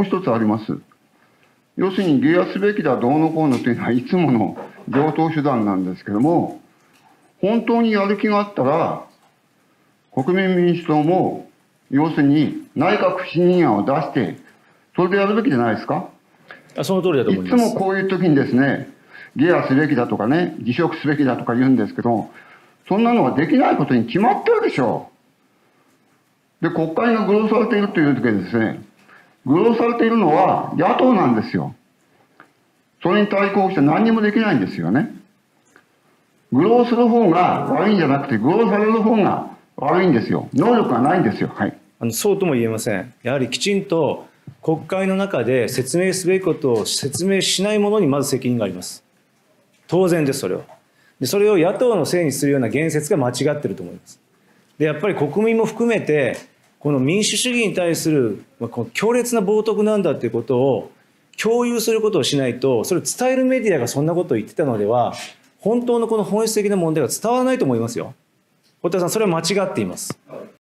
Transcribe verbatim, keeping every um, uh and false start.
う一つあります。要するに下野すべきだどうのこうのというのはいつもの常套手段なんですけども、本当にやる気があったら、国民民主党も、要するに内閣不信任案を出して、それでやるべきじゃないですか。 その通りだと思います。 いつもこういう時にですね、下野すべきだとかね、辞職すべきだとか言うんですけど、そんなのはできないことに決まってるでしょう。で、国会が愚弄されているという時はですね、愚弄されているのは野党なんですよ。それに対抗して何にもできないんですよね。愚弄する方が悪いんじゃなくて、愚弄される方が悪いんですよ。能力がないんですよ。はい。 あのそうとも言えません。やはりきちんと国会の中で説明すべきことを説明しないものにまず責任があります。当然です、それは。で、それを野党のせいにするような言説が間違ってると思います。で、やっぱり国民も含めて、この民主主義に対する、まあ、この強烈な冒涜なんだということを共有することをしないと、それを伝えるメディアがそんなことを言ってたのでは、本当のこの本質的な問題が伝わらないと思いますよ。堀田さん、それは間違っています。